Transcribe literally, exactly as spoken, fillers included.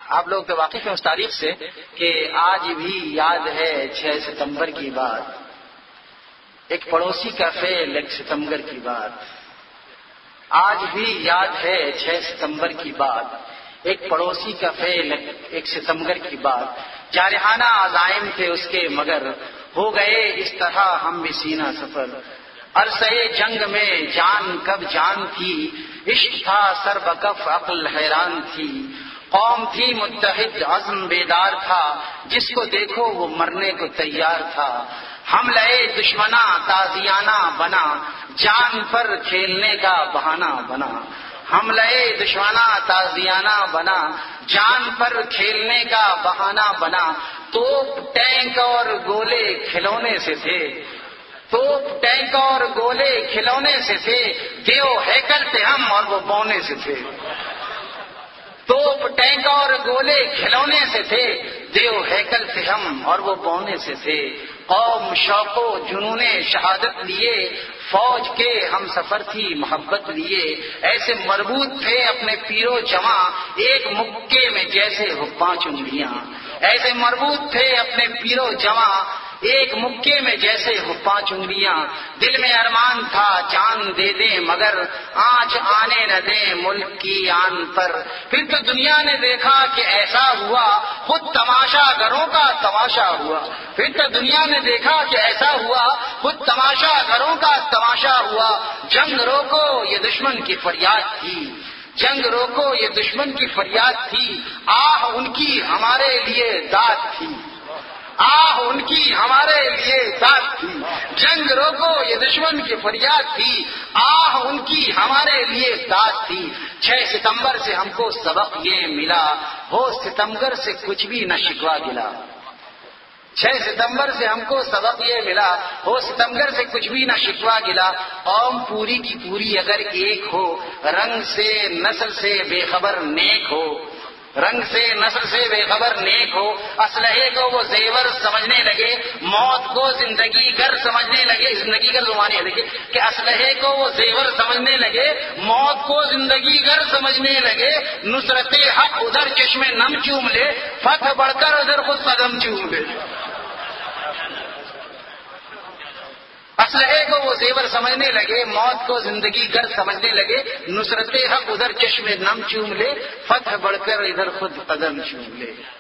آپ لوگ تو واقف ہیں اس تاریخ سے کہ آج بھی یاد ہے چھ ستمبر کی بات، ایک پڑوسی کا فعل ایک ستمبر کی بات. آج بھی یاد ہے چھ ستمبر کی بات، ایک پڑوسی کا فعل ایک ستمبر کی بات. جارحانہ عزائم تھے اس کے مگر ہو گئے اس طرح ہم بھی سینہ سفر. عرصہ جنگ میں جان کب جان تھی، عشق تھا سر بکف عقل حیران تھی. قوم تھی متحد عزم بیدار تھا، جس کو دیکھو وہ مرنے کو تیار تھا. حملہ دشمنا تازیانہ بنا، جان پر کھیلنے کا بہانہ بنا. حملہ دشمنا تازیانہ بنا، جان پر کھیلنے کا بہانہ بنا. توپ ٹینک اور گولے کھلونے سے تھے، توپ ٹینک اور گولے کھلونے سے تھے. دیو ہیکل تھے ہم اور وہ بونے سے تھے. توپ ٹینک اور گولے کھلونے سے تھے، دیو ہیکل تھے ہم اور وہ بونے سے تھے. قوم شوق و جنون شہادت لیے، فوج کے ہم سفر تھی محبت لیے. ایسے مربوط تھے اپنے پیرو جماں، ایک مکے میں جیسے ہو پانچ انگلیاں. ایسے مربوط تھے اپنے پیرو جماں، ایک مکے میں جیسے ہو پانچ انگلیاں. دل میں ارمان تھا جان دے دیں مگر آنچ آنے نہ دیں ملک کی آن پر. پھر تو دنیا نے دیکھا کہ ایسا ہوا، خود تماشا گروں کا تماشا ہوا. پھر تو دنیا نے دیکھا کہ ایسا ہوا، خود تماشا گروں کا تماشا ہوا. جنگ روکو یہ دشمن کی فریاد تھی، جنگ روکو یہ دشمن کی فریاد تھی. آہ ان کی ہمارے لیے داد تھی، آہ ان کی ہمارے لیے داد تھی. جنگ روکو یہ دشمن کی فریاد تھی، آہ ان کی ہمارے لیے داد تھی. چھ ستمبر سے ہم کو سبق یہ ملا، ہو ستمگر سے کچھ بھی نہ شکوا گلا. چھ ستمبر سے ہم کو سبق یہ ملا، ہو ستمگر سے کچھ بھی نہ شکوا گلا. قوم پوری کی پوری اگر ایک ہو، رنگ سے نسل سے بے خبر نیک ہو، رنگ سے نسل سے بے خبر نیک ہو. اسلحے کو وہ زیور سمجھنے لگے، موت کو زندگی گر سمجھنے لگے. زندگی گر زمانے دیکھیے کہ اسلحے کو وہ زیور سمجھنے لگے، موت کو زندگی گر سمجھنے لگے. نصرت حق ادھر چشم نم چوم لے، فتح بڑھ کر ادھر خود قدم چوم لے. اسلحے کو وہ زیور سمجھنے لگے، موت کو زندگی گر سمجھنے لگے. نصرت حق ادھر چشم نم چوم لے، فتح بڑھ کر ادھر خود قدم چوم لے.